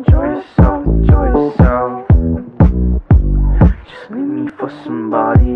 enjoy yourself, enjoy yourself. Just leave me for somebody